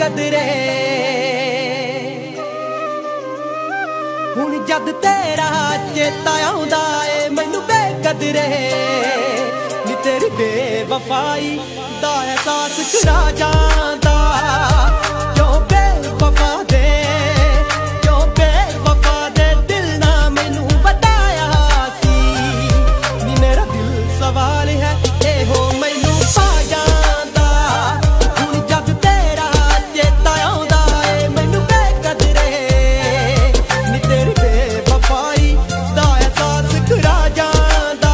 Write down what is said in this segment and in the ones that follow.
बेकदरे हुण जद तेरा चेता आउंदा ए मैनू बेकदरे नी तेरी बेवफाई दा एहसास करा जांदा क्यों बेवफा दे दिल ना मैनू बताया सी नी मेरा दिल सवाल है ए हो मैनू पा जांदा हुण जद तेरा चेता आउंदा ए मैनू बेकदरे नी तेरी बेवफाई दा एहसास करा जांदा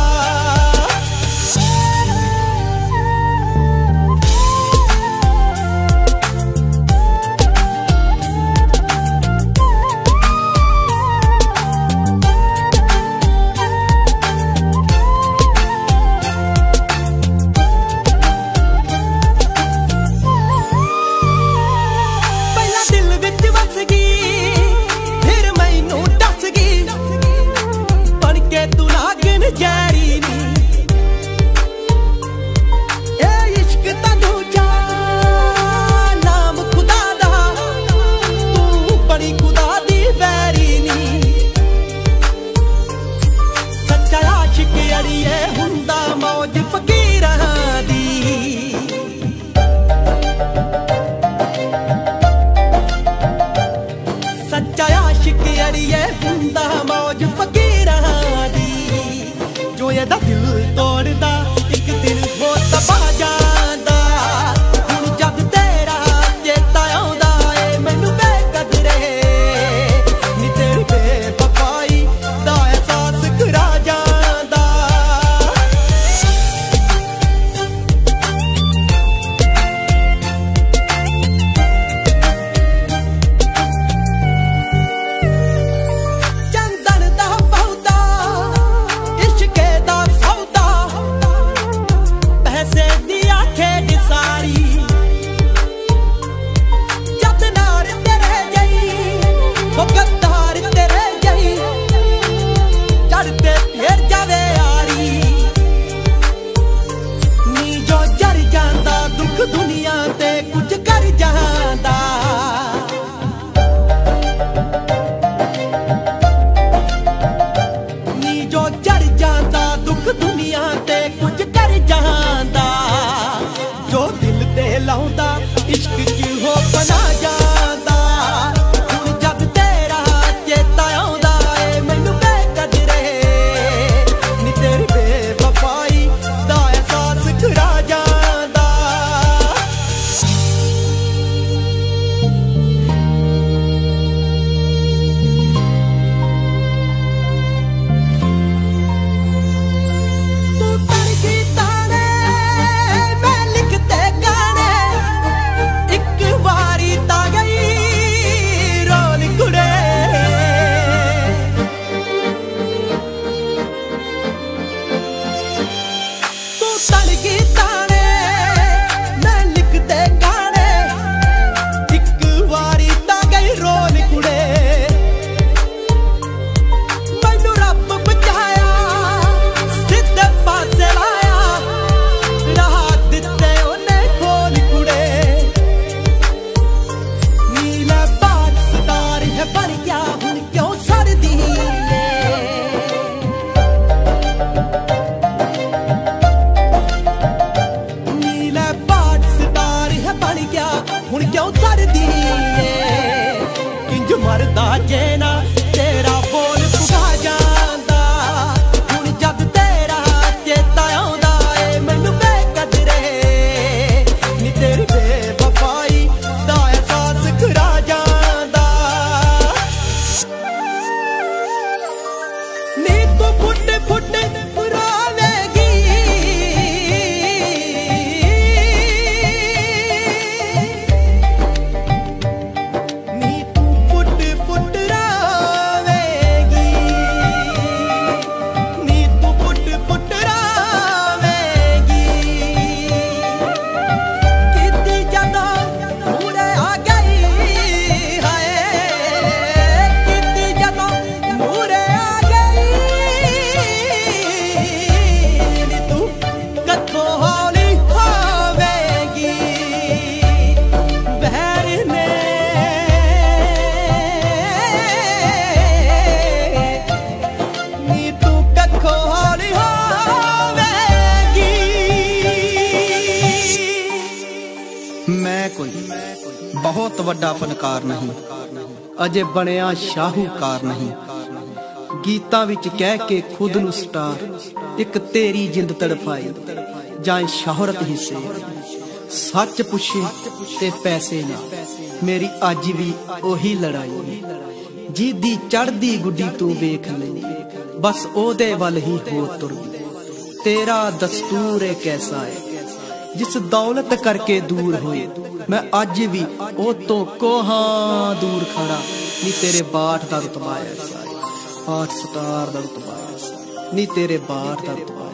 मौज फकीरां दी जो एदा दिल तोड़दा एक दिन वो तबा जांदा हुण जद तेरा चेता आउंदा ए मैनू बेकदरे नी तेरी बेवफाई दा एहसास करा जांदा दुनिया ते कुछ कर जांदा नी जो चढ़ जांदा दुख दुनिया ते कुछ कर जांदा जो दिल ते लाउंदा इश्क च हो बना जांदा हुण जद तेरा चेता आउंदा ए मैनू बेकदरे नी तेरी बेवफाई दा एहसास करा जांदा तागे मैं कोई बहुत वड्डा फनकार नहीं, अजे बनिया शाहूकार नहीं। गीतां विच कह के खुद नूं स्टार, एक तेरी जिंद तड़फाई जाए शोहरत हिस्से। सच पुछे ते पैसे ना, मेरी अज भी ओही लड़ाई। जिदी चढ़दी गुड्डी तू वेख ले, बस ओदे वल ही हो तुरदी। तेरा दस्तूर है कैसा है, जिस दौलत करके दूर होए। मैं अज भी ओ तो कोहां दूर खड़ा, नी तेरे बाट दा रुतबा ऐसा, 8 स्टार दा रुतबा ऐसा, नी तेरे बाट दा रुतबा।